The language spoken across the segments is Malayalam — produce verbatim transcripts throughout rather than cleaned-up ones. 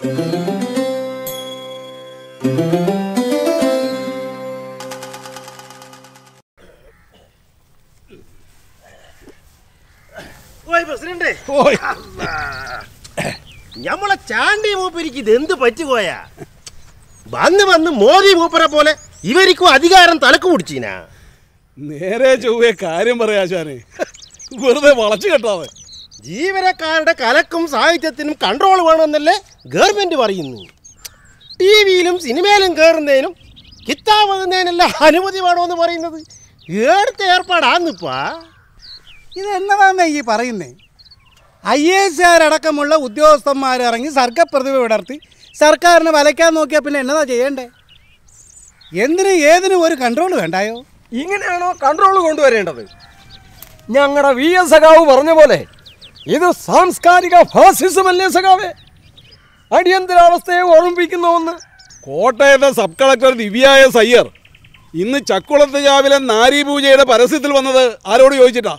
ഞമ്മളെ ചാണ്ടി മൂപ്പരിക്ക് ഇത് എന്ത് പറ്റുപോയാ? വന്ന് വന്ന് മോദി മൂപ്പരെ പോലെ ഇവർക്കും അധികാരം തലക്ക് പിടിച്ചീനാ. നേരെ ചൊവ്വേ കാര്യം പറയാശാനെ, വെറുതെ വളച്ചു കെട്ടാതെ. ജീവനക്കാരുടെ കലക്കും സാഹിത്യത്തിനും കൺട്രോൾ വേണമെന്നല്ലേ ഗവൺമെന്റ് പറയുന്നു. ടി വിയിലും സിനിമയിലും കയറുന്നതിനും കിത്താവുന്നതിനെല്ലാം അനുമതി വേണമെന്ന് പറയുന്നത് ഏടുത്ത ഏർപ്പാടാന്നിപ്പാ. ഇതെന്നതാന്നേ ഈ പറയുന്നേ? ഐ എ എസുകാരടക്കമുള്ള ഉദ്യോഗസ്ഥന്മാരിറങ്ങി സർഗപ്രതിഭ വിടർത്തി സർക്കാരിനെ വലയ്ക്കാൻ നോക്കിയാൽ പിന്നെ എന്നതാ ചെയ്യണ്ടേ? എന്തിനും ഏതിനും ഒരു കൺട്രോൾ വേണ്ടായോ? ഇങ്ങനെയാണോ കൺട്രോൾ കൊണ്ടുവരേണ്ടത്? ഞങ്ങളുടെ വി എസ് സഖാവ് പറഞ്ഞ പോലെ ഇത് സാംസ്കാരിക ഫാസിസമല്ലേ സഖാവേ? അടിയന്തരാവസ്ഥയെ ഓർമ്മിപ്പിക്കുന്നുവെന്ന് കോട്ടയത്തെ സബ് കളക്ടർ ദിവ്യായ സയ്യർ ഇന്ന് ചക്കുളത്ത് ചാവിലെ നാരീപൂജയുടെ പരസ്യത്തിൽ വന്നത് ആരോട് ചോദിച്ചിട്ടാ?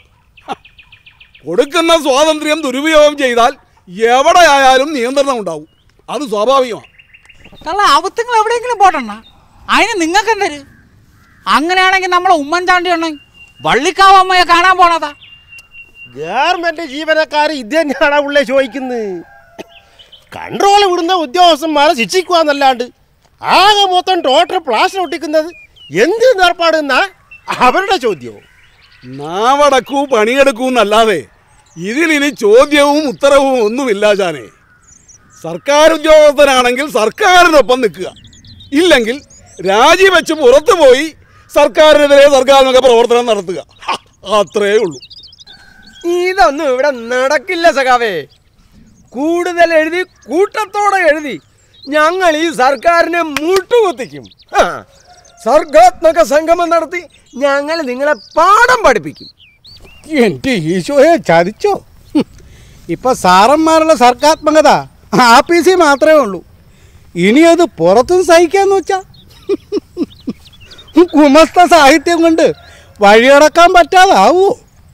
കൊടുക്കുന്ന സ്വാതന്ത്ര്യം ദുരുപയോഗം ചെയ്താൽ എവിടെയായാലും നിയന്ത്രണം ഉണ്ടാവും, അത് സ്വാഭാവികമാണ്. കള്ള അവത്തങ്ങൾ എവിടെയെങ്കിലും പോട്ടണ്ണ, അതിന് നിങ്ങൾക്ക് എന്തര്? അങ്ങനെയാണെങ്കിൽ നമ്മളെ ഉമ്മൻചാണ്ടി എണ്ണ വള്ളിക്കാവ് അമ്മയെ കാണാൻ പോണതാ. ഗവൺമെന്റ് ജീവനക്കാർ ഇത് തന്നെയാണ് ഉള്ളേ ചോദിക്കുന്നത്. കൺട്രോൾ വിടുന്ന ഉദ്യോഗസ്ഥന്മാരെ ശിക്ഷിക്കുകയെന്നല്ലാണ്ട് ആകെ മൊത്തം ടോട്ടൽ പ്ലാസ്റ്റർ ഒട്ടിക്കുന്നത് എന്ത് ഏർപ്പാടെന്നാ അവരുടെ ചോദ്യവും. നാവടക്കൂ പണിയെടുക്കൂ എന്നല്ലാതെ ഇതിലിനി ചോദ്യവും ഉത്തരവും ഒന്നുമില്ല ചാനെ. സർക്കാർ ഉദ്യോഗസ്ഥനാണെങ്കിൽ സർക്കാരിനൊപ്പം നിൽക്കുക, ഇല്ലെങ്കിൽ രാജിവെച്ച് പുറത്തു പോയി സർക്കാരിനെതിരെ സർക്കാരിനൊക്കെ പ്രവർത്തനം നടത്തുക, അത്രേ ഉള്ളൂ. ഇതൊന്നും ഇവിടെ നടക്കില്ല സഖാവേ. കൂടുതൽ എഴുതി കൂട്ടത്തോടെ എഴുതി ഞങ്ങൾ ഈ സർക്കാരിനെ മുട്ടുകുത്തിക്കും. സർഗാത്മക സംഗമം നടത്തി ഞങ്ങൾ നിങ്ങളെ പാഠം പഠിപ്പിക്കും. എൻ്റെ ഈശോയെ ചതിച്ചോ? ഇപ്പൊ സാറന്മാരുടെ സർഗാത്മകത ആപ്പീസിൽ മാത്രമേ ഉള്ളൂ. ഇനി അത് പുറത്തും സഹിക്കാന്ന് വെച്ചാ കുമസ്ത സാഹിത്യം കൊണ്ട് വഴിയടക്കാൻ പറ്റാതാവോ?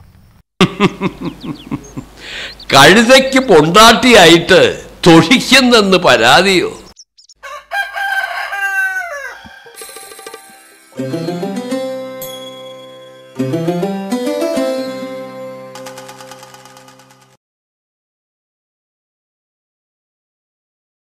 കഴുതയ്ക്ക് പൊണ്ടാട്ടിയായിട്ട് തൊഴിക്കുന്നെന്ന് പരാതിയോ?